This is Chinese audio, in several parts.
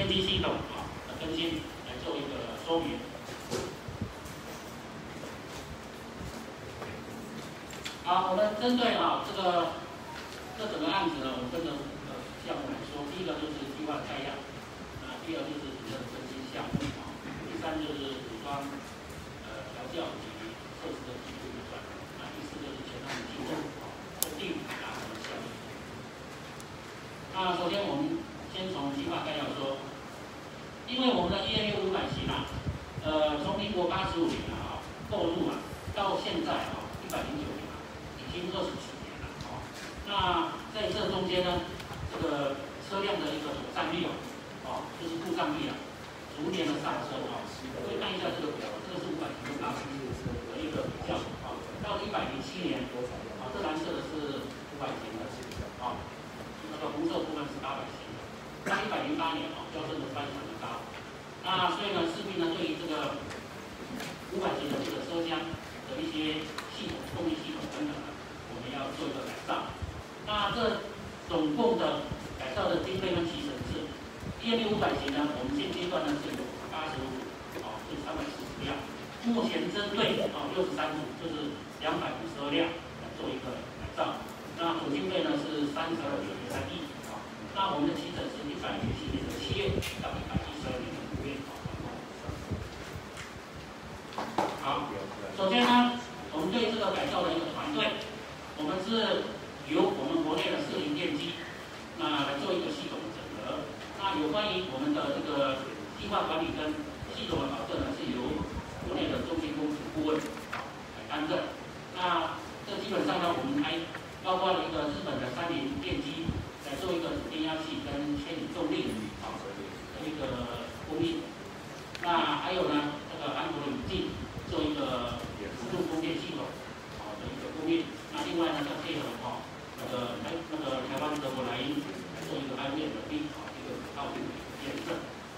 机系统的更新来做一个说明。好，我们针对这整个案子呢，我们分成项目来说，第一个就是计划概要，第二就是主要的分析项目，第三就是组装调教及测试的技术预算，第四就是前端的技术，第五达成效益。首先我们先从计划概要说，因为我们的EMU 500型从民国85年购入到现在109年已经20几年了那在这中间呢，这个车辆的一个妥善率就是故障率逐年的上升可以看一下这个表，这个是500型的一个比较到了107年这蓝色的是500型的那个红色部分是800型的。到108年飙升的非常的高。所以呢，势必呢对于这个500型的这个车厢的一些系统、动力系统等等我们要做一个改造。这总共的改造的经费跟提成是EMU 500型呢，我们现阶段呢是有85组，是340辆。目前针对63组，就是252辆来做一个改造。总经费呢是32.3亿。我们的提成是107年的7月到112年的5月。好，首先呢，我们对这个改造的一个团队，我们是由我们国内的4菱电机来做一个系统的整合。有关于我们的这个计划管理跟系统的保证呢，是由国内的中心工程顾问来担任。这基本上呢，我们还包括了一个日本的3菱电机来做一个主变压器跟牵引动力的一个供应。还有呢，这个韩国的引进做一个自动供电系统的一个供应。另外呢，再配合那个台湾德国莱茵来做一个安全的一个道路验证。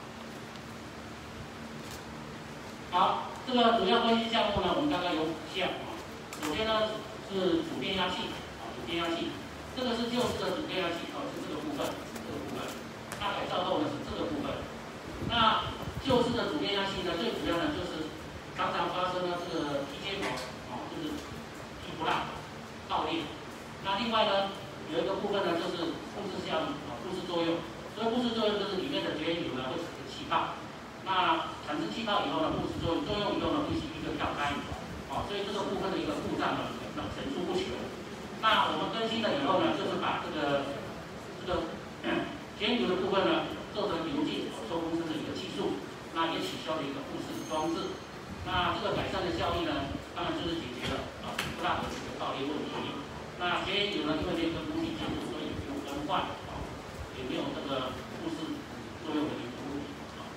好，这个主要分析项目呢，我们大概有5项首先呢是主变压器主变压器。这个是旧式的主变压器是这个部分，改造后呢是这个部分。旧式的主变压器呢，最主要呢就是常常发生了这个踢接口就是踢不烂、爆裂。另外呢，有一个部分呢就是布氏效应布氏作用。所以布氏作用就是里面的绝缘油呢会产生气泡。产生气泡以后呢，布氏作用以后呢，必须一个跳开。所以这个部分的一个故障呢，层出不穷。我们更新了以后呢，就是把这个绝缘油的部分呢，做成油浸抽风声的一个技术，也取消了一个布氏装置。这个改善的效益呢，当然就是解决了不大的这个爆裂问题。绝缘油呢，因为这个空气接触，所以不用更换，也没有这个布氏作用的一个问题。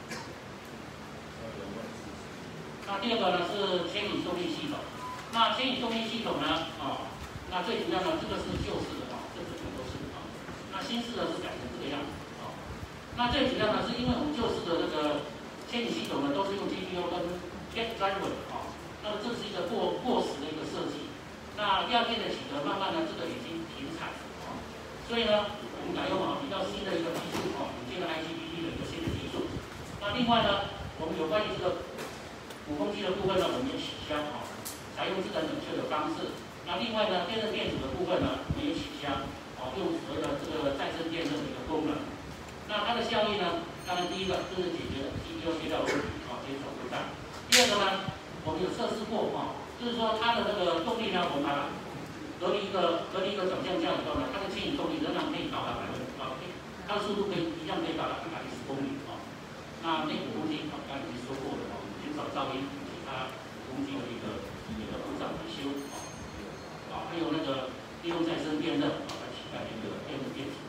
第二个呢是牵引动力系统。牵引动力系统呢，最主要呢，这个是旧式的这整个都是新式的是改成这个样子最主要呢，是因为我们旧式的这个牵引系统呢，都是用 GPU 跟 Gate Driver 这是一个过时的一个设计。药店的取得慢慢的这个已经停产所以呢，我们改用比较新的一个技术引进了 IGBT 的一个新的技术。另外呢，我们有关于这个鼓风机的部分呢，我们也取消采用自然冷却的方式。另外呢，电热电阻的部分呢，我们也取消用所谓的这个再生电热的一个功能。它的效益呢，当然第一个就是解决了 CPU 缺料问题减少故障。第二个呢，我们有测试过就是说它的这个动力呢，我们把它隔离一个转向架以后呢，它的牵引动力仍然可以到达它的速度一样可以达到110公里内鼓风机刚才已经说过了减少噪音其他鼓风机的一个故障维修还有那个利用再生电热来取代那个电热电阻。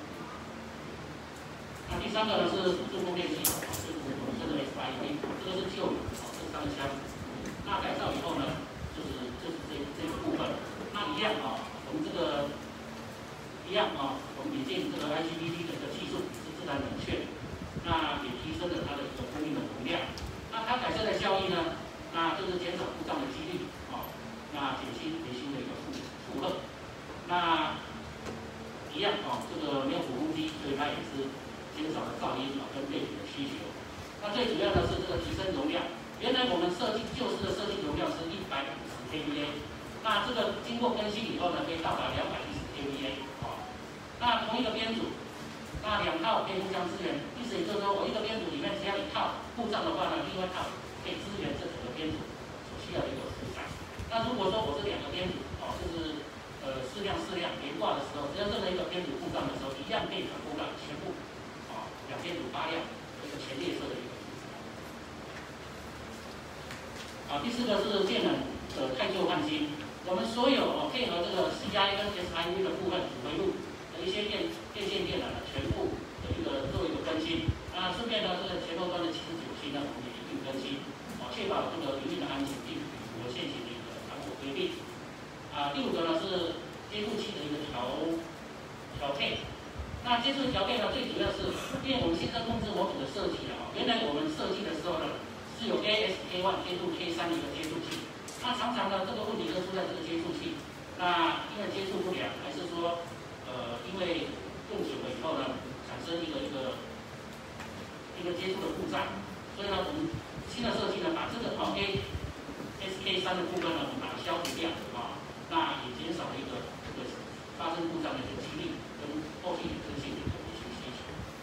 第三个呢是辅助供电系统就是我们称的 SIP， 这个是旧的这3个箱。改造以后呢，就是这个部分。一样我们这个我们引进这个 IGBT 的一个技术是自然冷却，也提升了它的一个供应的容量。它改善的效益呢，就是减少故障的几率减轻维修的一个负荷。一样这个没有鼓风机，所以它也是减少了噪音跟背景的需求。那最主要的是这个提升容量。原来我们旧式的设计容量是150 kVA， 那这个经过更新以后呢，可以到达210 kVA 那同一个编组，那2套可以互相支援，意思也就是说，我一个编组里面只要1套故障的话呢，另外一套可以支援这整个编组所需要的一个负载。那如果说我是2个编组就是4辆连挂的时候，只要任何一个编组故障的时候，一样可以转播到全部2编组8辆有一个全列车的一个。第4个是电能的汰旧换新。我们所有配合这个 CI 跟 SIV 的部分主回路的一些电线电缆全部的做一个更新。顺便呢，这个前后端的79期呢，我们也一并更新，确保这个营运的安全，并符合现行的一个常规规定。第5个呢是接触器的一个调配。那接触调配呢，最主要是因为我们新生控制模组的设计原来我们设计的时候呢，是有 AS、K1、K2、K3 的一个接触器，那常常呢这个问题就出在这个接触器，那因为接触不良，还是说因为用久了以后呢，产生一个接触的故障，所以呢我们新的设计呢，把这个AS-K3 的部分呢，我们把它消除掉那也减少了一个发生故障的一个几率，跟后续的更新的一个维修需求。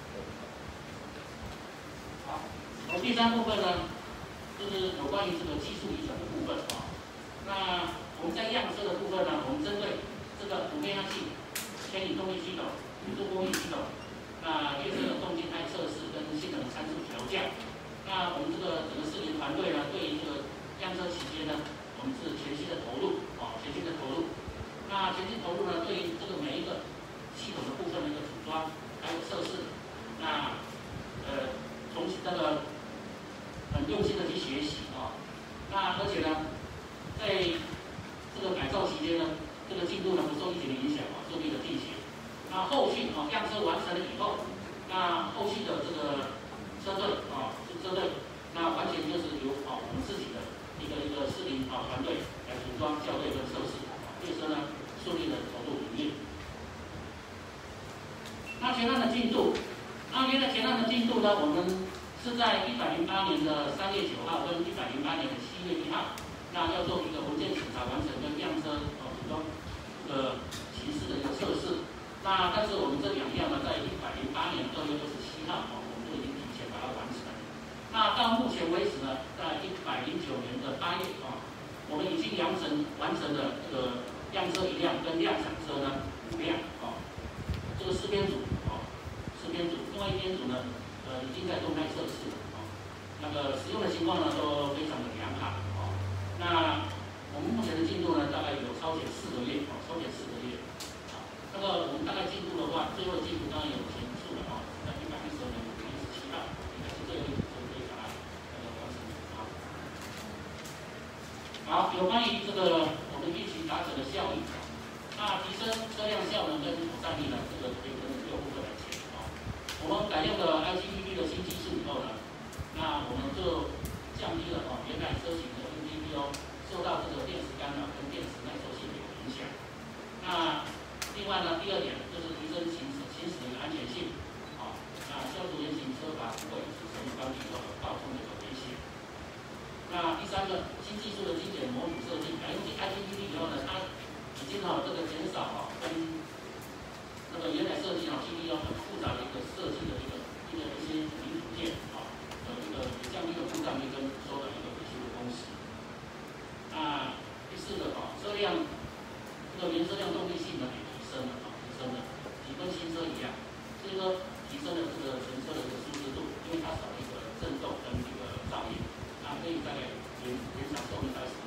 好，第3部分呢。就是有关于这个技术移转的部分那我们在样车的部分呢，我们针对这个5变压器、牵引动力系统、辅助供应系统，那列车的动静态测试跟性能参数调降。那我们这个整个视频团队呢，对于这个样车期间呢，我们是全新的投入全新的投入。那全新投入呢，对于这个每一个系统的部分的一个组装还有测试，那从那个很用心的去学习那而且呢，在这个改造期间呢，这个进度呢不受疫情的影响顺利的进行。那后续样车完成了以后，那后续的这个车队车队，那完全就是由我们自己的一个视频团队来组装、校对跟测试，列车呢顺利的投入营运。那前段的进度，原来前段的进度呢，我们是在108年的3月9号跟108年的7月1号，那要做一个文件审查完成跟样车组装形式的一个测试。那但是我们这2样呢，在108年2月27号我们就已经提前把它完成。那到目前为止呢，在109年的8月我们已经完成了这个样车1辆跟量产车呢5辆这个4编组另外1编组呢已经在动态测试了那个使用的情况呢都非常的良好那我们目前的进度呢，大概有超前4个月那个我们大概进度的话，最后的进度当然有前述了在112年5月17号，应该是最后一组可以把它完成好，有关于这个我们预期达成的效益那提升车辆效能跟妥善率呢，这个可以跟6部分来讲我们改用了 IGBT 的新技术以后呢，那我们就降低了原来车型的 NPPO 受到这个电磁干扰跟电磁耐受性的影响。那另外呢，第2点就是提升行驶的安全性那消除原型车法不会使乘务关闭或者爆冲的一个危险。那第3个，新技术的精简模组设计，改用进 IGBT 以后呢，它已经这个减少跟那个原来设计TPO 很复杂的一个设计的一些零组件也降低了故障率跟缩短一个维修的工时。那第4个车辆这个原车辆动力性能也提升了，跟新车一样，所以说提升了这个全车的一个舒适度，因为它少了一个震动跟这个噪音，那可以大概延长寿命到10%。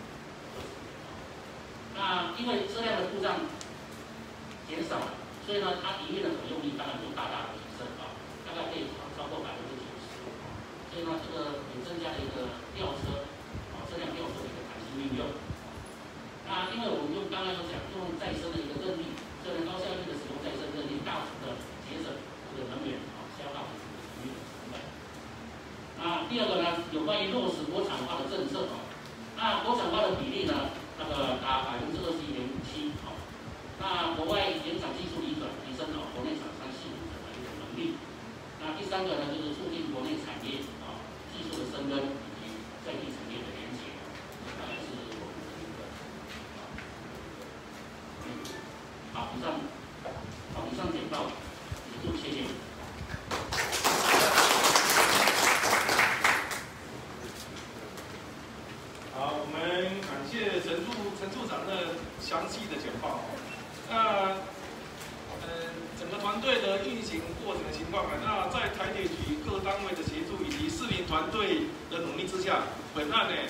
那因为车辆的故障减少了，所以呢，它营运的可用率当然就大大的提升大概可以超过90%。所以呢，这个也增加了一个吊车车辆吊车的一个弹性运用。那因为我们刚刚有讲，用再生的一个热力，这能高效率的使用再生热力，大幅的节省这个能源消耗的营运的成本。那第2个呢，有关于落实国产化的政策那国产化的比例呢，那个达21.57%那国外原厂技术移转，提升国内厂商系统的一个能力。 那第3个呢，就是促进国内产业技术的深耕以及在地产业的连结，大概是我们的一个好，以上简报结束，谢谢。 好，我们感谢陈处长的详细的简报。那整个团队的运行过程的情况那在台铁局各单位的协助以及市民团队的努力之下，本案呢，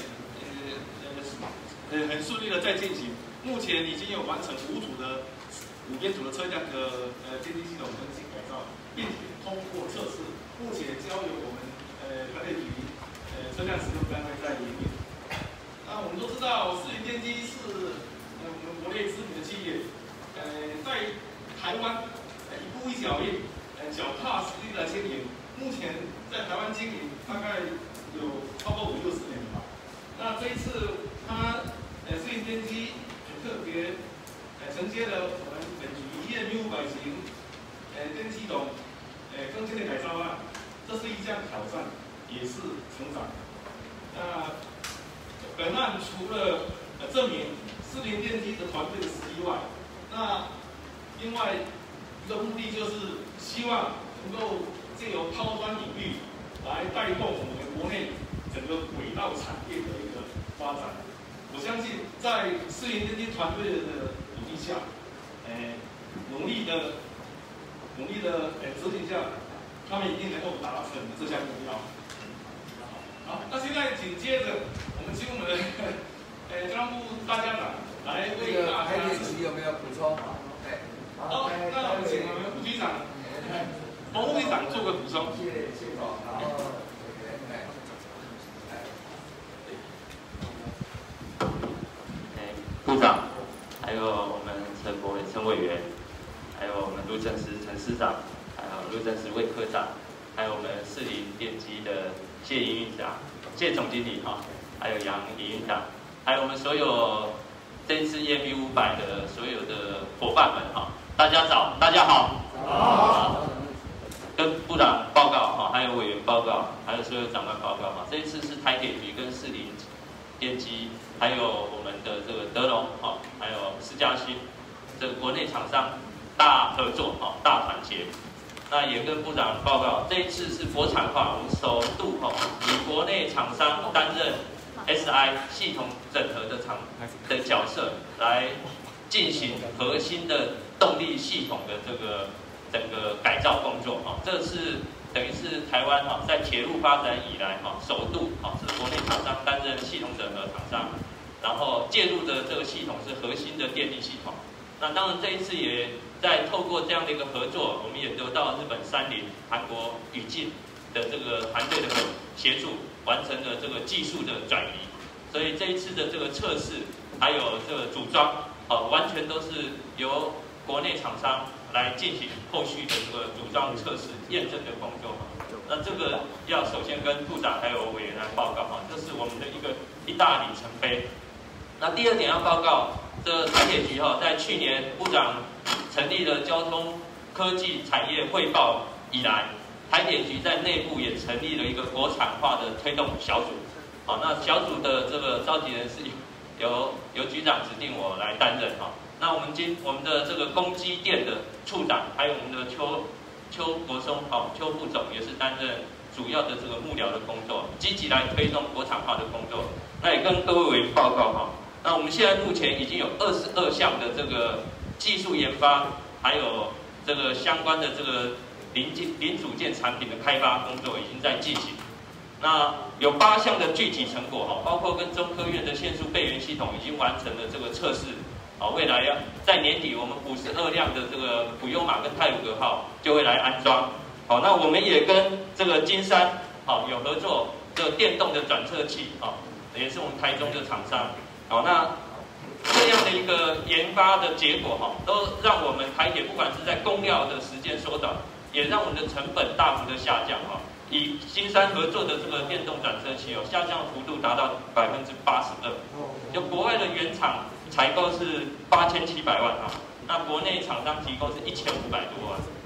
很顺利的在进行。目前已经有完成5编组的车辆的电机系统更新改造，并且通过测试。目前交由我们台铁局车辆使用单位在营运。那我们都知道，世林电机是我们国内知名的企业，在台湾一步一脚印，脚踏实地的经营。目前在台湾经营大概有超过50-60年了吧。那这一次它世林电机很特别，承接了我们本局EMU500型电机系统更新的改造案，这是一项挑战，也是成长。那本案除了证明世林电机的团队的实力外，那另外一个目的就是希望能够借由抛砖引玉，来带动我们国内整个轨道产业的一个发展。我相信在世林电机团队的努力下，努力的执行下，他们一定能够达成这项目标。好，那现在紧接着，我们请我们的交通部大家长来为大家。 台铁局有没有补充？ 好，那我们请我们副局长、洪副局长做个补充。 谢总，然后部长，还有我们陈委员，还有我们陆政司陈司长，还有陆政司魏科长，还有我们世林电机的谢营运长、谢总经理还有杨营运长，还有我们所有这次EMU500的所有的伙伴们大家早，大家好。好。跟部长报告还有委员报告，还有所有长官报告这一次是台铁局跟世林电机，还有我们的这个德隆还有施嘉新，这个国内厂商大合作大团结。那也跟部长报告，这一次是国产化，我们首度以国内厂商担任 SI 系统整合的角色，来进行核心的动力系统的这个整个改造工作这是等于是台湾在铁路发展以来首度是国内厂商担任系统整合厂商，然后介入的这个系统是核心的电力系统。那当然这一次也在透过这样的一个合作，我们也得到日本三菱、韩国宇进的这个团队的协助，完成了这个技术的转移。所以这一次的这个测试还有这个组装完全都是由国内厂商来进行后续的这个组装测试验证的工作那这个要首先跟部长还有委员来报告这是我们的一大里程碑。那第二点要报告，这台铁局在去年部长成立了交通科技产业汇报以来，台铁局在内部也成立了一个国产化的推动小组。那小组的这个召集人是由局长指定我来担任那我们的这个公机电的处长，还有我们的邱国松邱副总也是担任主要的这个幕僚的工作，积极来推动国产化的工作。那也跟各位委员报告那我们现在目前已经有22项的这个技术研发，还有这个相关的这个零组件产品的开发工作已经在进行。那有8项的具体成果包括跟中科院的线束备援系统已经完成了这个测试。未来要在年底，我们52辆的这个普悠玛跟泰鲁格号就会来安装。那我们也跟这个金山有合作，这个电动的转测器也是我们台中的厂商。那这样的一个研发的结果都让我们台铁不管是在工料的时间缩短，也让我们的成本大幅的下降以金山合作的这个电动转车器下降幅度达到82%，就国外的原厂采购是8700万那国内厂商提供是1500多万，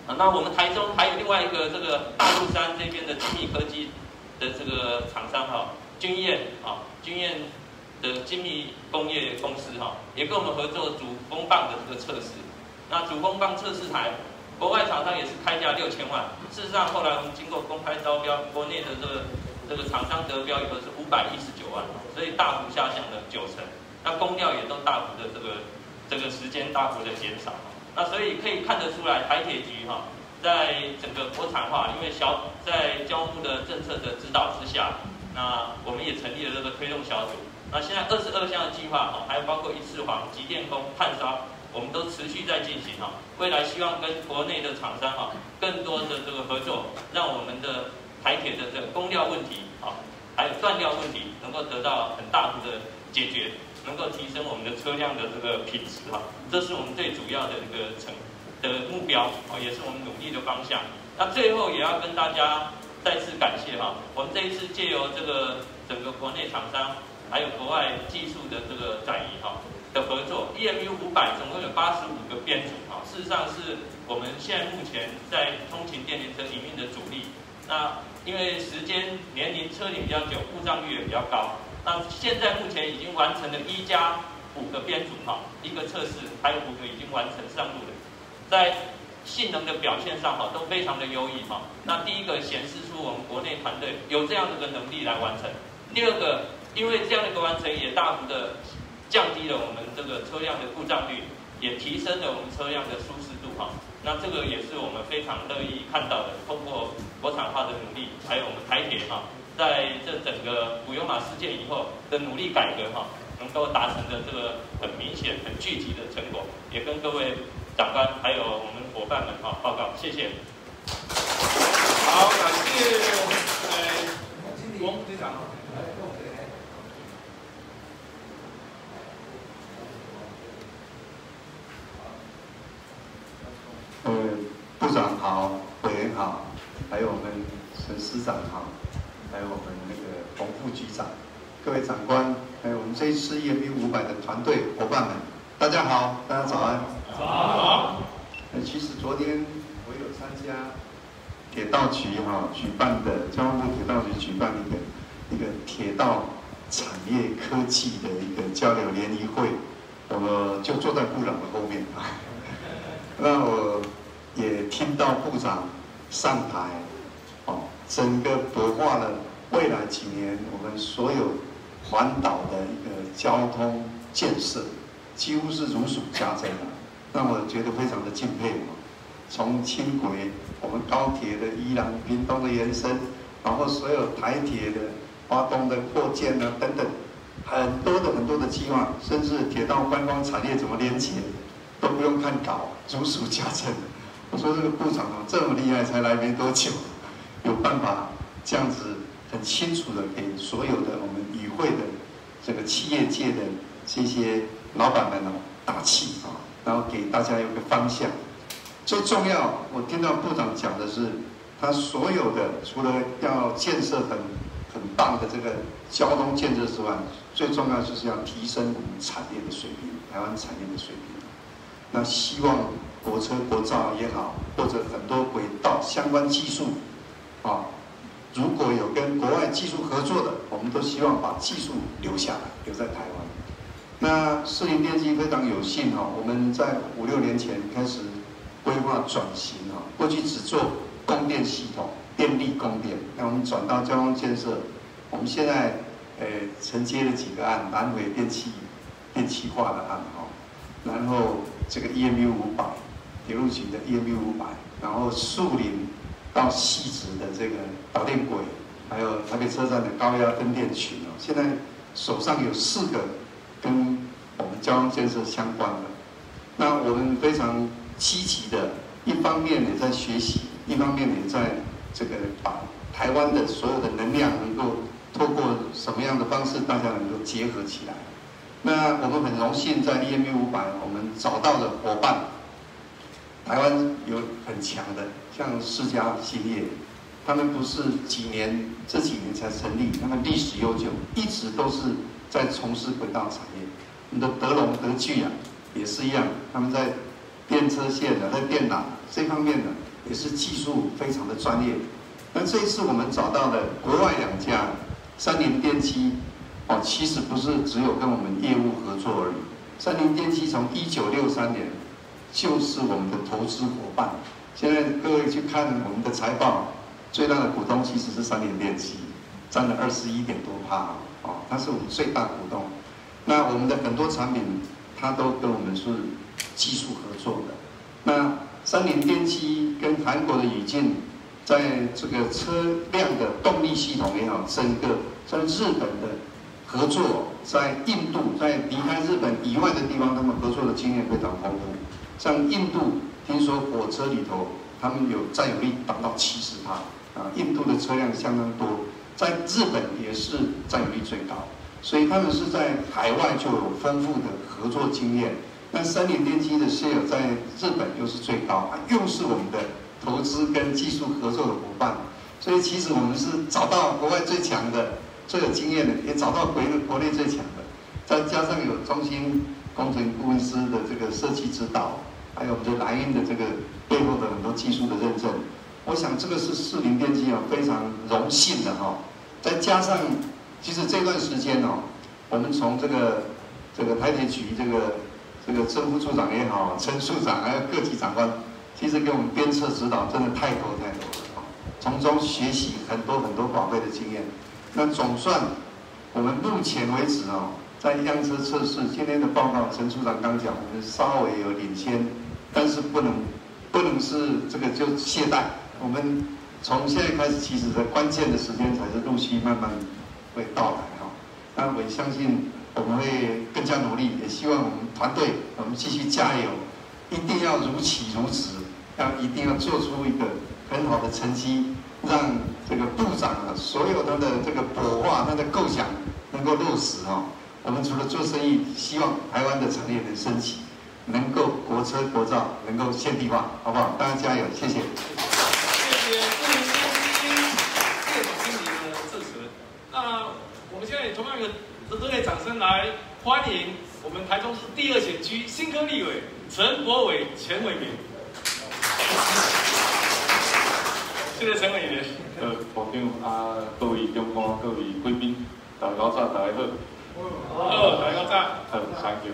那我们台中还有另外一个这个大肚山这边的精密科技的这个厂商军燕军燕的精密工业公司也跟我们合作主风棒的这个测试。那主风棒测试台，国外厂商也是开价6000万。事实上，后来我们经过公开招标，国内的这个厂商得标以后是519万，所以大幅下降了90%。那工料也都大幅的这个时间大幅的减少。那所以可以看得出来，台铁局在整个国产化，因为在交通部的政策的指导之下，那我们也成立了这个推动小组。那现在22项的计划还有包括一次黄、集电工、碳烧，我们都持续在进行未来希望跟国内的厂商更多的这个合作，让我们的台铁的这个工料问题还有断料问题能够得到很大幅的解决，能够提升我们的车辆的这个品质这是我们最主要的一个目标也是我们努力的方向。那最后也要跟大家再次感谢我们这一次借由这个整个国内厂商还有国外技术的这个转移的合作 ，EMU 500总共有85个编组事实上是我们现在目前在通勤电联车营运的主力。那因为时间、年龄、车龄比较久，故障率也比较高。那现在目前已经完成了1+5个编组一个测试，还有5个已经完成上路了，在性能的表现上都非常的优异那第一个显示出我们国内团队有这样的一个能力来完成。第二个，因为这样的一个完成也大幅的降低了我们这个车辆的故障率，也提升了我们车辆的舒适度那这个也是我们非常乐意看到的，通过国产化的努力，还有我们台铁在这整个普悠玛事件以后的努力改革能够达成的这个很明显、很具体的成果，也跟各位长官还有我们伙伴们报告，谢谢。 好，感谢翁局长。 部长好，委员好，还有我们陈司长好，还有我们那个洪副局长，各位长官，还有我们这一次EMU 500的团队伙伴们，大家好，大家早安。 早。 其实昨天我有参加铁道局举办的交通部铁道局举办一个铁道产业科技的一个交流联谊会，我就坐在部长的后面那我也听到部长上台，整个擘画了未来几年我们所有环岛的一个交通建设，几乎是如数家珍让我觉得非常的敬佩从轻轨，我们高铁的宜兰、屏东的延伸，然后所有台铁的花东的扩建等等，很多的计划，甚至铁道观光产业怎么连接，都不用看稿，如数家珍。我说这个部长这么厉害，才来没多久，有办法这样子很清楚的给所有的我们与会的这个企业界的这些老板们打气然后给大家有个方向。最重要，我听到部长讲的是，他所有的除了要建设很棒的这个交通建设之外，最重要就是要提升我们产业的水平，台湾产业的水平。那希望国车、国造也好，或者很多轨道相关技术，如果有跟国外技术合作的，我们都希望把技术留下来，留在台湾。那士林电机非常有幸我们在5、6年前开始规划转型过去只做供电系统、电力供电，那我们转到交通建设，我们现在承接了几个案，南回电气化的案然后这个 EMU 500，铁路局的 EMU 500，然后树林到汐止的这个导电轨，还有台北车站的高压灯电群现在手上有4个跟我们交通建设相关的。那我们非常积极的，一方面也在学习，一方面也在这个把台湾的所有的能量能够透过什么样的方式，大家能够结合起来。那我们很荣幸在 EMU 500，我们找到了伙伴。台湾有很强的，像世嘉兴业，他们不是这几年才成立，他们历史悠久，一直都是在从事轨道产业。我们的德龙、德聚也是一样，他们在电车线在电缆这方面也是技术非常的专业。那这一次我们找到的国外2家三菱电机，其实不是只有跟我们业务合作而已。三菱电机从1963年就是我们的投资伙伴。现在各位去看我们的财报，最大的股东其实是三菱电机，占了21%多，它是我们最大股东。那我们的很多产品，它都跟我们是技术合作的。那三菱电机跟韩国的宇峻，在这个车辆的动力系统也好，整个在日本的合作，在印度，在离开日本以外的地方，他们合作的经验非常丰富。像印度，听说火车里头，他们有占有率达到70%，印度的车辆相当多，在日本也是占有率最高，所以他们是在海外就有丰富的合作经验。那三菱电机的 share 在日本又是最高，又是我们的投资跟技术合作的伙伴，所以其实我们是找到国外最强的、最有经验的，也找到国内最强的，再加上有中兴工程顾问师的这个设计指导，还有我们的莱茵的这个背后的很多技术的认证，我想这个是四菱电机非常荣幸的再加上，其实这段时间我们从这个台铁局这个曾副处长也好，陈处长还有各级长官，其实给我们鞭策指导真的太多了，从中学习很多宝贵的经验。那总算我们目前为止在样车测试今天的报告，陈处长刚讲，我们稍微有领先，但是不能是这个就懈怠。我们从现在开始，其实在关键的时间才是陆续慢慢会到来那我也相信我们会更加努力，也希望我们团队我们继续加油，一定要如期如职，一定要做出一个很好的成绩，让这个部长所有他的这个擘画、他的构想能够落实我们除了做生意，希望台湾的产业能升级，能够国车国造，能够现地化，好不好？大家加油，谢谢。 谢谢四菱电机叶总经理的致辞。那我们现在也同样有热烈掌声来欢迎我们台中市第2选区新科立委陈柏伟前委员。谢谢陈委员。 部长各位长官、各位贵宾，大家早，大家好。 大家早。 thank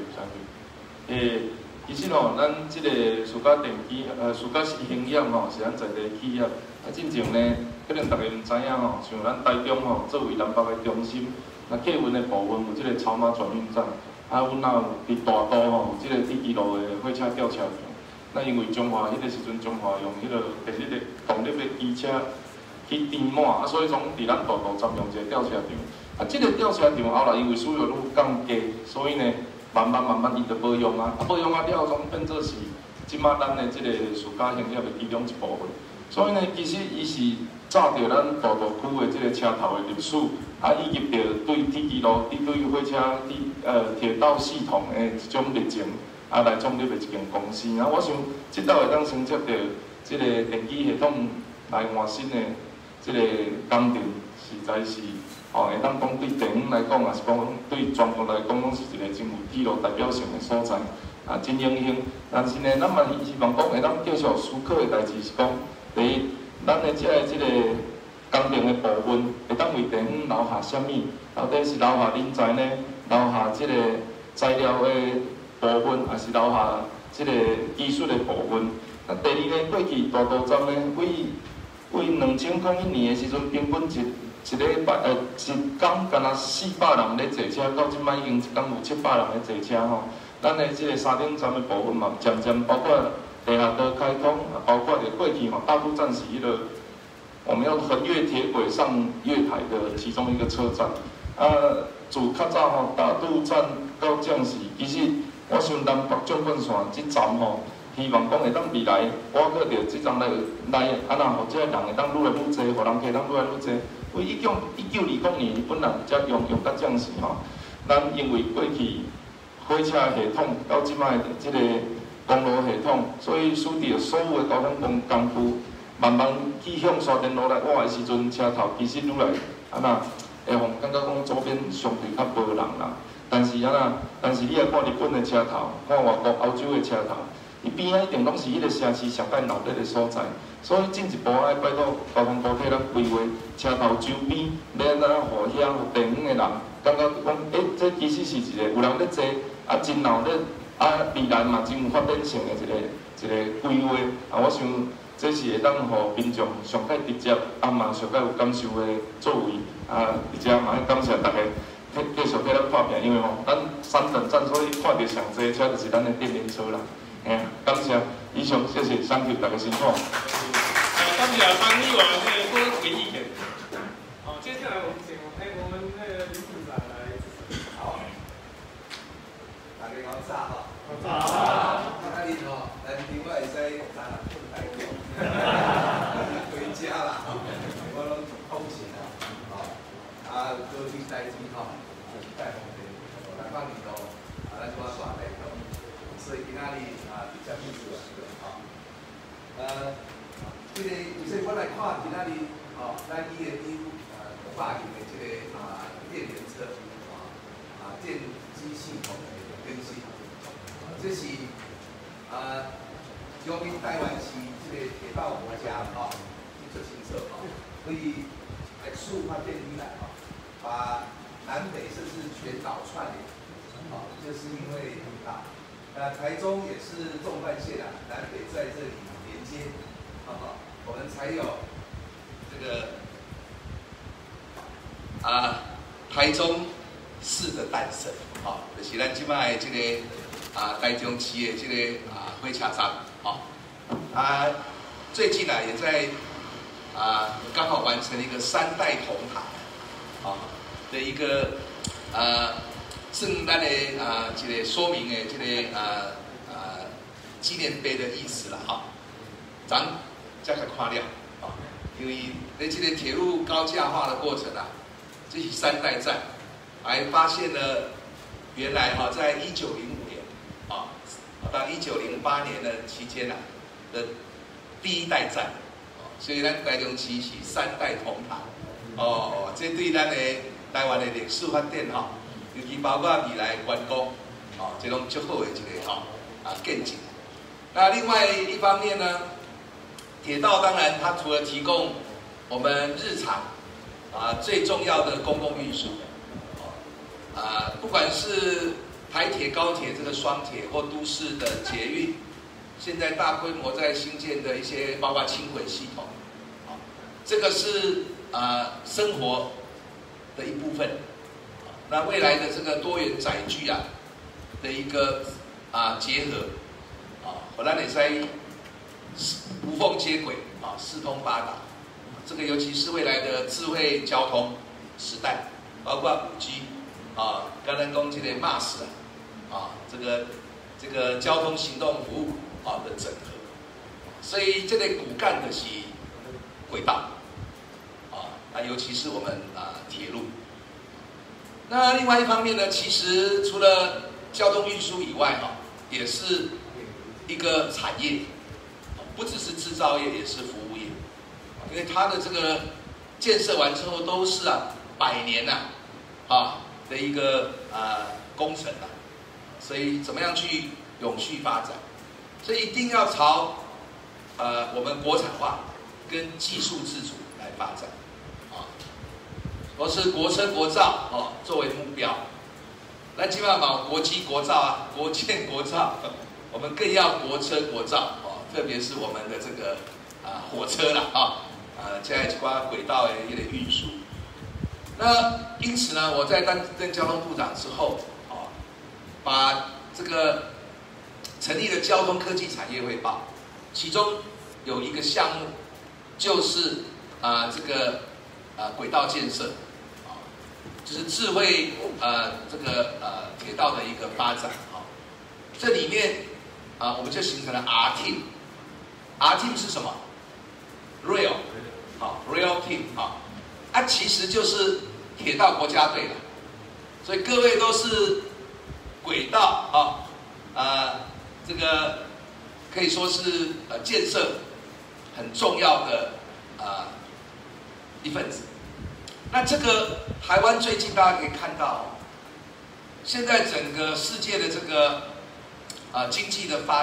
you。其实咱这个暑假电机，暑假兴业是咱在地企业。进前呢，可能大家唔知影像咱台中作为南北的中心，那客运的部分有这个草马转运站，阮也有伫大都有这个第2路的火车吊车场。那因为中华迄个时阵，中华用迄个第1个动力的机车去填满，所以讲伫咱大都占用一个吊车场。这个吊车场后来因为使用率降低，所以呢，慢慢伊就保养保养了总变做是即马咱的这个暑假兴业的其中一部分。所以呢，其实伊是照着咱大道区的这个车头的历史，以及着对第2路、对火车、铁道系统的一种热情，来创立的一间公司。我想，这道会当承接着这个电机系统来换新的这个工程，实在是会当讲对电影来讲，也是讲对全国来讲，拢是一个真有具有代表性的所在，真荣幸。但是呢，咱嘛希望讲会当继续思考的代志是讲。第一，咱的这个工程的部分，会当为地方留下什么？到底是留下人才呢？留下这个材料的部分，还是留下这个技术的部分？那第二呢，过去大道站呢，为2001年的时阵，平均一礼拜一天，敢若400人咧坐车，到即摆已经一天有700人咧坐车咱的这个山顶站的部分嘛，渐渐包括。地下道开通，包括过去大肚站是我们要横越铁轨上月台的其中一个车站。自较早大肚站到将士，其实我想南北纵贯线这站希望讲会当未来，包括着这站来互这人会当愈来愈多，互人客当愈来愈多。为1920年本来才用到将士咱因为过去火车系统到即摆这个。公路系统，所以使得所有的交通工具慢慢去向沙田路来换的时阵，车头其实愈来会感觉讲周边相对较无人啦。但是你也看日本的车头，看外国欧洲的车头， 伊边仔一定拢是迄个城市上界闹热的所在，所以进一步爱拜托交通部替咱规划车头周边，要安怎互遐有地方的人感觉讲，这其实是一个有人咧坐，真闹热，未来嘛真有发展性的一个规划。我想这是会当互民众上界直接，嘛上界有感受的作为。而且嘛，感谢大家继续替咱拍拼，因为咱三等站所以看到上济车就是咱的电联车啦。感谢，以上谢谢，thank you，大家辛苦。 感谢张议员的多给意见。好，接下来我们请我们那个林部长来。 好，大家好，好。那你咱另外会使早人困大觉，回家啦，我拢空闲啦，做啲代志就是带风的，来帮你咱做大代表，所以今仔日比较秘书这个所以我来看今仔日咱伊的发行的这个电联车电机系统的更新，这是由于台湾市这个铁道国家去做清测所以数发电以来把南北甚至全岛串联，就是因为台中也是纵贯线南北在这里连接，我们才有这个台中市的诞生，就是咱即摆的这个台中市的这个火车站，最近也在刚好完成了一个3代同堂的一个正咱的这个说明的这个纪念碑的意思啦咱再来看了因为在这个铁路高架化的过程这是3代站，还发现了原来在1905年到1908年的期间的第1代站，所以咱台中市是3代同堂这对咱的台湾的历史发展尤其包括未来观光这种足好的一个见证。那另外一方面呢，铁道当然它除了提供我们日常最重要的公共运输不管是台铁、高铁这个双铁或都市的捷运，现在大规模在新建的一些包括轻轨系统这个是生活的一部分。那未来的这个多元载具的一个结合我让你在无缝接轨四通八达，这个尤其是未来的智慧交通时代，包括5G刚才讲这个 MaaS 这个交通行动服务的整合，所以这个骨干的是轨道尤其是我们铁路。那另外一方面呢，其实除了交通运输以外也是一个产业，不只是制造业，也是服务业，因为它的这个建设完之后都是100年的一个工程所以怎么样去永续发展，所以一定要朝我们国产化跟技术自主来发展或是国车国造作为目标。那基本上国机国造国建国造，我们更要国车国造特别是我们的这个火车现在一挂轨道的一个运输。那因此呢，我在担任交通部长之后把这个成立了交通科技产业汇报，其中有一个项目就是这个轨道建设就是智慧这个铁道的一个发展这里面我们就形成了 R-Team 是什么 ？Rail Rail Team 其实就是铁道国家队了，所以各位都是轨道这个可以说是建设很重要的一份子。那这个台湾最近大家可以看到现在整个世界的这个经济的发展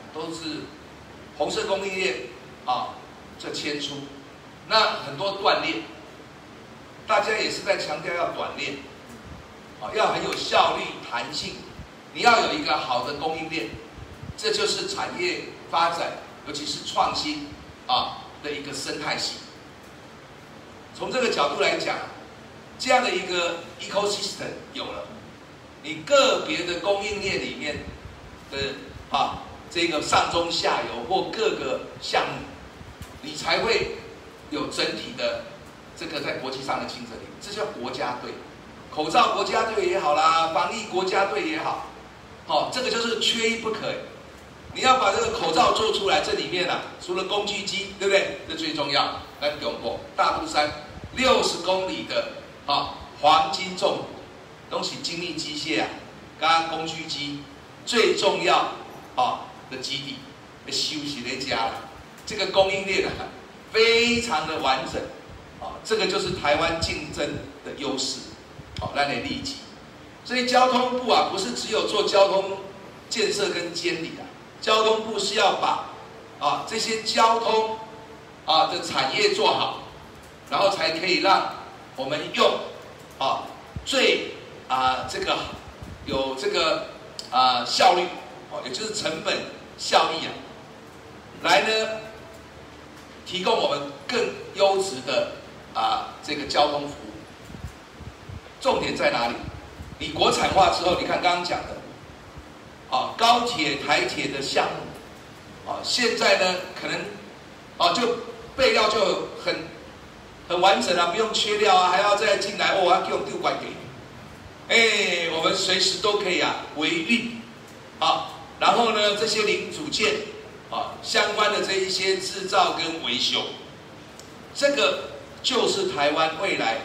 都是红色供应链啊这迁出，那很多断裂，大家也是在强调要短链，啊要很有效率、弹性，你要有一个好的供应链，这就是产业发展，尤其是创新啊的一个生态系。从这个角度来讲，这样的一个 ecosystem 有了，你个别的供应链里面的这个上中下游或各个项目，你才会有整体的这个在国际上的竞争力。这叫国家队，口罩国家队也好啦，防疫国家队也好，这个就是缺一不可。你要把这个口罩做出来，这里面除了工具机，对不对？这最重要。那永博大肚山60公里的黄金重东西精密机械加工具机最重要的基地，休息在家了。这个供应链非常的完整，这个就是台湾竞争的优势，让你利己。所以交通部不是只有做交通建设跟监理交通部是要把这些交通的产业做好，然后才可以让我们用最这个有这个效率也就是成本效益来呢提供我们更优质的这个交通服务。重点在哪里？你国产化之后，你看刚刚讲的高铁、台铁的项目现在呢可能就备料就很完整不用缺料还要再进来要给我们丢管给你，我们随时都可以维运然后呢这些零组件相关的这一些制造跟维修，这个就是台湾未来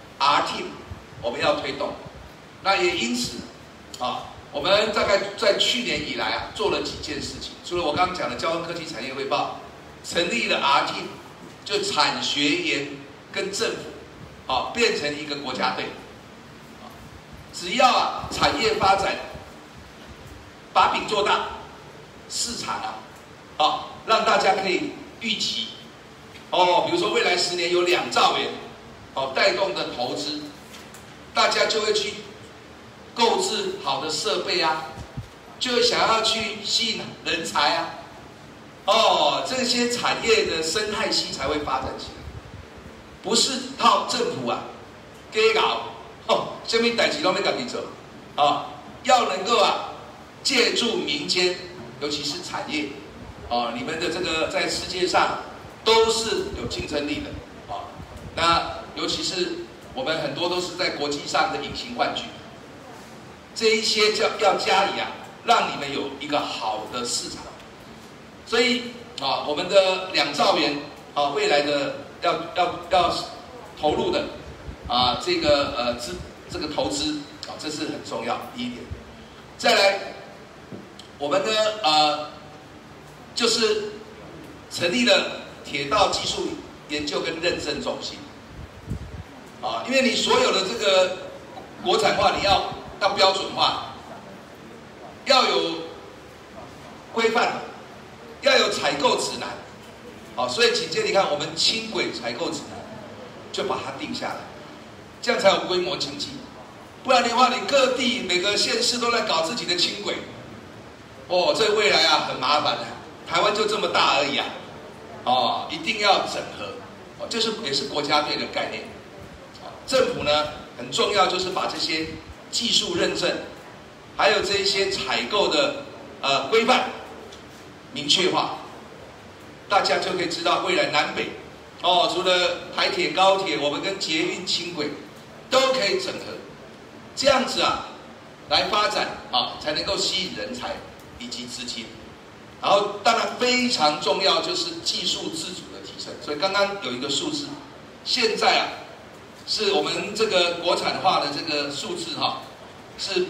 RT 我们要推动。那也因此我们大概在去年以来做了几件事情，除了我刚刚讲的交通科技产业汇报，成立了 RT， 就产学研跟政府变成一个国家队，只要产业发展把饼做大，市场让大家可以预期比如说未来10年有2兆元带动的投资，大家就会去购置好的设备就会想要去吸引人才这些产业的生态系才会发展起来，不是靠政府给搞什么事情都没自己做要能够借助民间，尤其是产业你们的这个在世界上都是有竞争力的那尤其是我们很多都是在国际上的隐形冠军，这一些要加以让你们有一个好的市场。所以我们的2兆元未来的要投入的这个投资这是很重要第一点。再来，我们呢就是成立了铁道技术研究跟认证中心因为你所有的这个国产化你要标准化，要有规范，要有采购指南所以紧接着你看我们轻轨采购指南就把它定下来，这样才有规模经济。不然的话你各地每个县市都在搞自己的轻轨这未来很麻烦台湾就这么大而已一定要整合这是也是国家队的概念政府呢很重要，就是把这些技术认证还有这一些采购的规范明确化，大家就可以知道未来南北除了台铁、高铁，我们跟捷运、轻轨都可以整合，这样子来发展才能够吸引人才以及资金。然后当然非常重要就是技术自主的提升，所以刚刚有一个数字，现在是我们这个国产化的这个数字是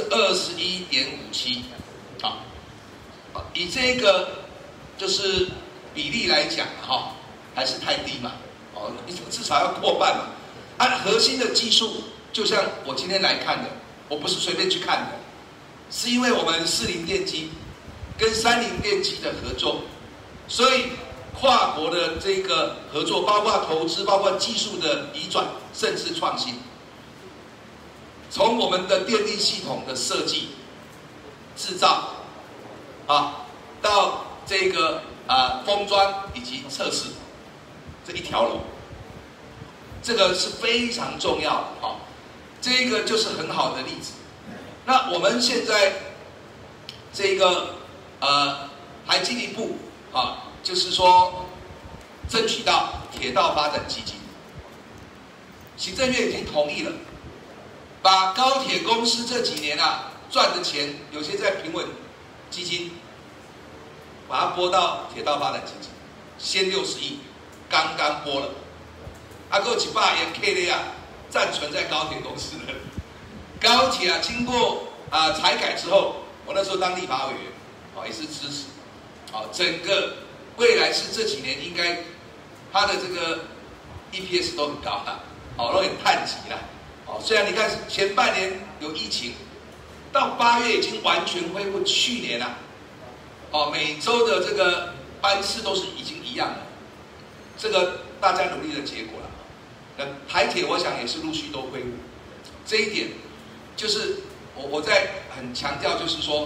21.57%以这个就是比例来讲还是太低嘛至少要过半嘛核心的技术就像我今天来看的，我不是随便去看的，是因为我们士林电机跟三菱电机的合作，所以跨国的这个合作，包括投资，包括技术的移转，甚至创新。从我们的电力系统的设计、制造，到这个封装以及测试，这一条龙，这个是非常重要的这个就是很好的例子。那我们现在这个还进一步就是说争取到铁道发展基金，行政院已经同意了，把高铁公司这几年赚的钱，有些在平稳基金，把它拨到铁道发展基金，先60亿，刚刚拨了，还有100元 K 的暂存在高铁公司的。高铁经过财改之后，我那时候当立法委员也是支持整个未来是这几年应该它的这个 EPS 都很高都很探级虽然你看前半年有疫情，到8月已经完全恢复去年每周的这个班次都是已经一样了，这个大家努力的结果了。那台铁我想也是陆续都恢复，这一点就是我在很强调，就是说，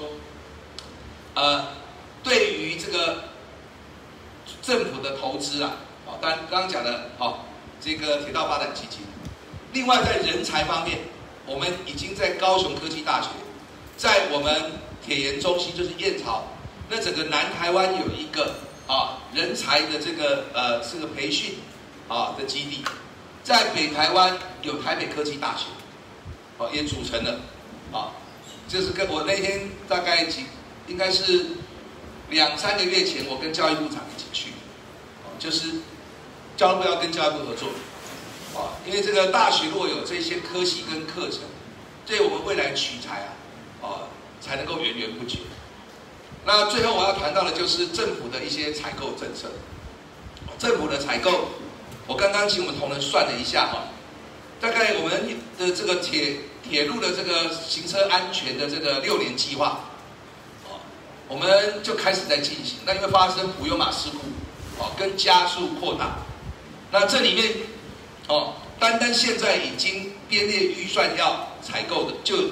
对于这个政府的投资当然刚刚讲的这个铁道发展基金，另外在人才方面，我们已经在高雄科技大学，在我们铁研中心就是燕巢，那整个南台湾有一个人才的这个培训的基地，在北台湾有台北科技大学也组成了就是跟我那天大概应该是2-3个月前，我跟教育部长一起去，就是教育部要跟教育部合作因为这个大学如果有这些科系跟课程，对我们未来取材才能够源源不绝。那最后我要谈到的就是政府的一些采购政策。政府的采购，我刚刚请我们同仁算了一下大概我们的这个铁路的这个行车安全的这个6年计划我们就开始在进行。那因为发生普悠玛事故跟加速扩大，那这里面单现在已经编列预算要采购的就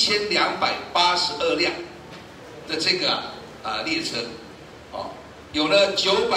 1282辆的这个列车有了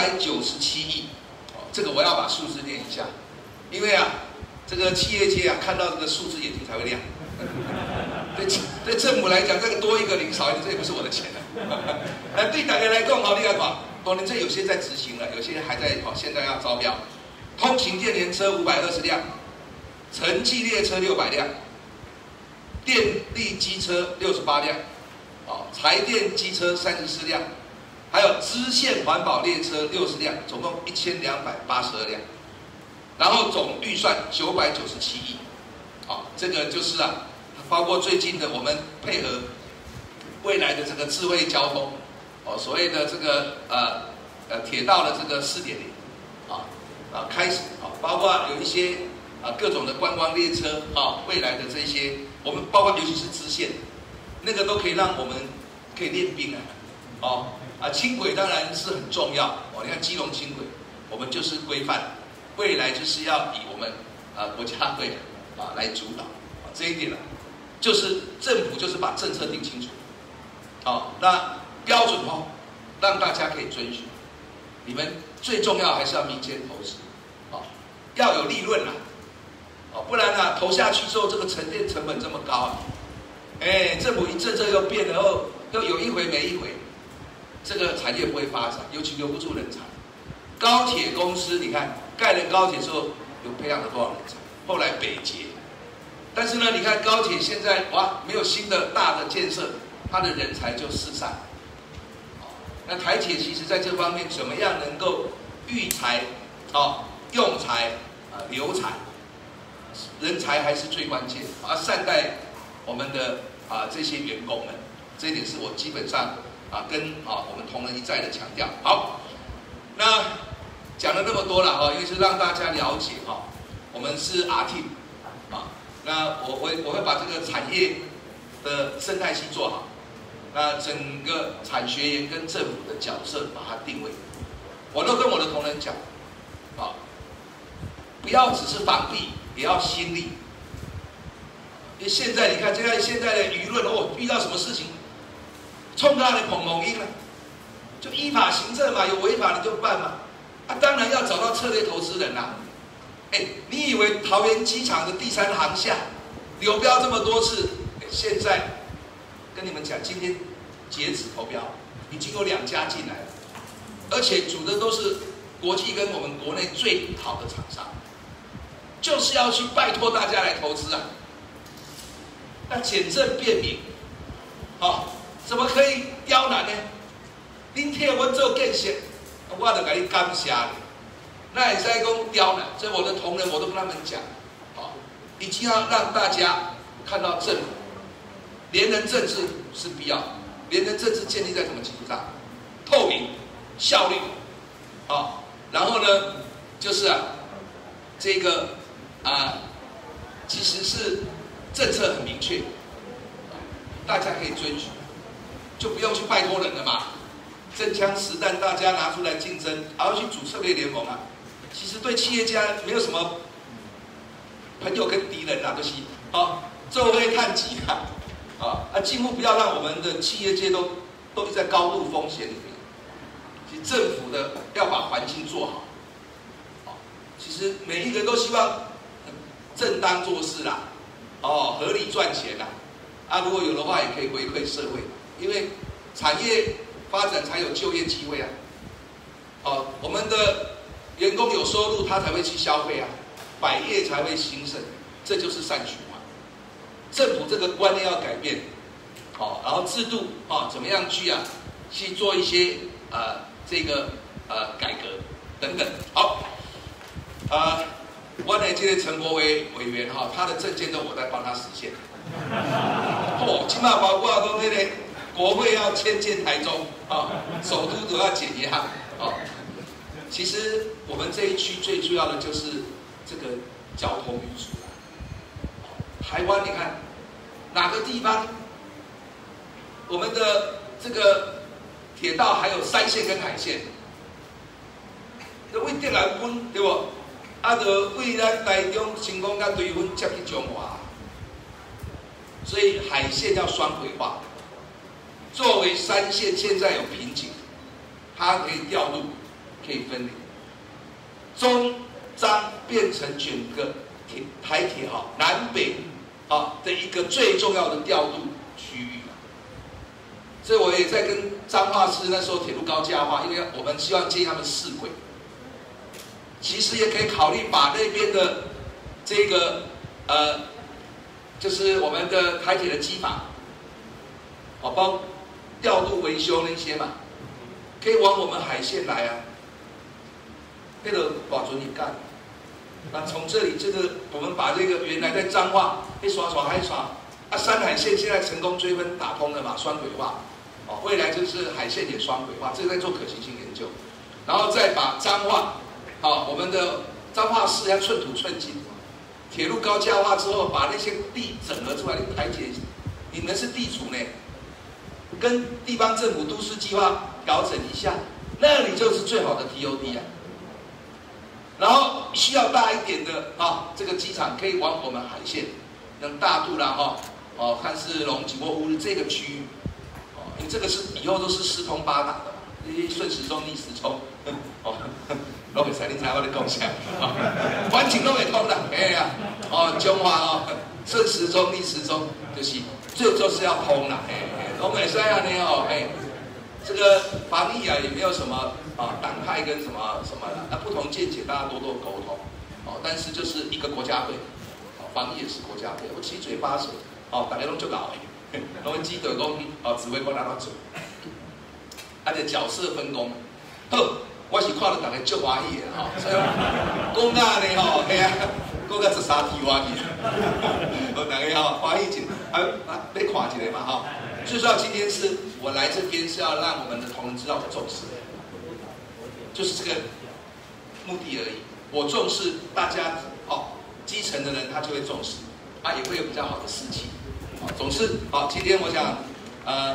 997亿这个我要把数字念一下，因为这个企业界看到这个数字眼睛才会亮。对政府来讲，这个多一个零少一个，这也不是我的钱对大家来讲你看当然这有些在执行了，有些还在现在要招标。通勤电联车520辆，城际列车600辆，电力机车68辆，柴电机车34辆，还有支线环保列车60辆，总共1282辆，然后总预算997亿，这个就是包括最近的我们配合未来的这个智慧交通，所谓的这个铁道的这个4.0，开始包括有一些各种的观光列车未来的这些，我们包括尤其是支线，那个都可以让我们可以练兵轻轨当然是很重要你看基隆轻轨，我们就是规范，未来就是要以我们国家队来主导这一点就是政府就是把政策定清楚那标准让大家可以遵循。你们最重要还是要民间投资要有利润不然投下去之后这个沉淀成本这么高政府一政策又变了又有一回没一回，这个产业不会发展，尤其留不住人才。高铁公司你看盖了高铁之后有培养了多少人才，后来北捷，但是呢你看高铁现在没有新的大的建设，它的人才就四散。那台铁其实在这方面怎么样能够育才用才留才，人才还是最关键善待我们的这些员工们，这一点是我基本上跟我们同仁一再的强调。好，那讲了那么多了因为是让大家了解我们是 R-Team那我会把这个产业的生态系做好。 那整个产学研跟政府的角色把它定位。我都跟我的同仁讲，不要只是防弊，也要心力。因为现在你看，现在的舆论遇到什么事情，冲他的捧音了，就依法行政嘛，有违法你就办嘛。当然要找到策略投资人啦。你以为桃园机场的第3航厦流标这么多次，现在跟你们讲，今天截止投标，已经有2家进来了，而且组的都是国际跟我们国内最好的厂商，就是要去拜托大家来投资啊。那简政便民，怎么可以刁难呢？您替我做建设，我就给你感谢你。那也是在讲刁难，所以我的同仁我都跟他们讲，一定要让大家看到政府联人政治是必要，联人政治建立在什么基础上？透明、效率，然后呢，就是这个其实是政策很明确，大家可以遵循，就不用去拜托人了嘛。真枪实弹，大家拿出来竞争，还要去组策略联盟啊。其实对企业家没有什么朋友跟敌人啦，就是做会看齐几乎不要让我们的企业界都一直在高度风险里面。其实政府的要把环境做好，其实每一个人都希望正当做事啦，合理赚钱啦，如果有的话也可以回馈社会，因为产业发展才有就业机会啊。我们的员工有收入，他才会去消费啊，百业才会兴盛，这就是善循环。政府这个观念要改变，然后制度怎么样去做一些这个改革等等。好，我的这个陈国维委员他的政见都我在帮他实现。起码包括说那个国会要迁建台中首都都要减压其实我们这一区最主要的就是这个交通运输。台湾你看哪个地方，我们的这个铁道还有山线跟海线，就为德兰分对不？就为咱台中成功甲对分接去中华，所以海线要双轨化。作为山线现在有瓶颈，它可以调度。可以分离，中彰变成整个台铁南北的一个最重要的调度区域。所以我也在跟彰化市那时候铁路高架化，因为我们希望接他们4轨，其实也可以考虑把那边的这个就是我们的台铁的机房，包调度维修那些嘛，可以往我们海线来啊。那个保存你干，那从这里我们把这个原来在彰化刷海刷山海线现在成功追分打通了嘛，双轨化，未来就是海线也双轨化，这个在做可行性研究，然后再把彰化，我们的彰化市要寸土寸金，铁路高架化之后，把那些地整合出来，台铁你们是地主呢，跟地方政府都市计划调整一下，那里就是最好的 TOD 啊。然后需要大一点的这个机场可以往我们海线，能大肚啦看是龙井或乌日这个区域，因为这个是以后都是4通8达的嘛，顺时钟逆时钟，都会使你知我的贡献，环境都会通的，中华顺时钟逆时钟就是要通啦，都会使安尼这个防疫也没有什么党派跟什么的，不同见解大家多多沟通，但是就是一个国家队，防疫也是国家队，我七嘴八舌，大家都就老的，都会记得讲指挥官让他做，而且角色分工，好，我是看到大家足欢喜的所以讲呢讲到13天欢喜，大家欢喜一下，要看一下嘛最重要今天是我来这边是要让我们的同仁知道我重视，就是这个目的而已。我重视大家基层的人他就会重视，也会有比较好的士气。总之今天我想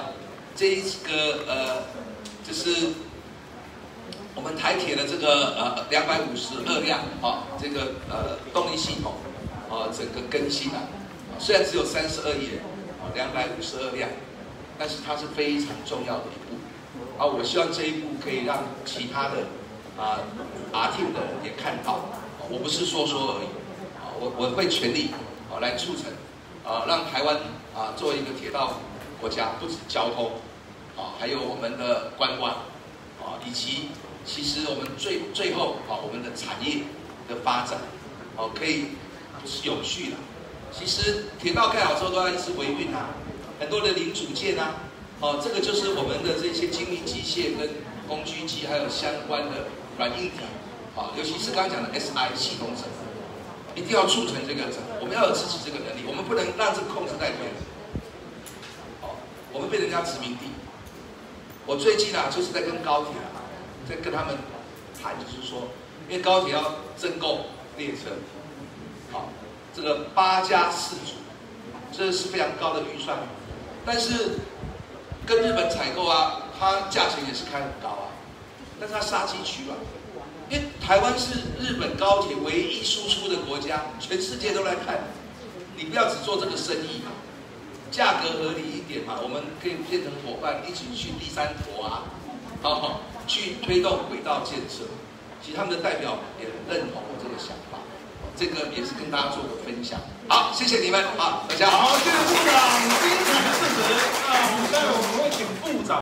这一个就是我们台铁的这个252辆这个动力系统整个更新啊，虽然只有32亿人252辆，但是它是非常重要的一步我希望这一步可以让其他的RTEAM 的人也看到我不是说而已我会全力来促成让台湾作为一个铁道国家，不止交通还有我们的观光以及其实我们最后我们的产业的发展可以是永续的。其实铁道盖好之后都要一直维运很多的零组件这个就是我们的这些精密机械跟工具机，还有相关的软硬体尤其是刚刚讲的 SI 系统整合，一定要促成这个整合，我们要有自己这个能力，我们不能让这个控制在别人我们被人家殖民地。我最近就是在跟高铁在跟他们谈，就是说，因为高铁要增购列车，这个8+4组，这是非常高的预算，但是跟日本采购它价钱也是开很高但是它杀鸡取卵，因为台湾是日本高铁唯一输出的国家，全世界都来看，你不要只做这个生意价格合理一点我们可以变成伙伴，一起去第三坨去推动轨道建设。其实他们的代表也很认同我这个想法，这个也是跟大家做个分享。好，谢谢你们，大家好，谢谢部长精彩的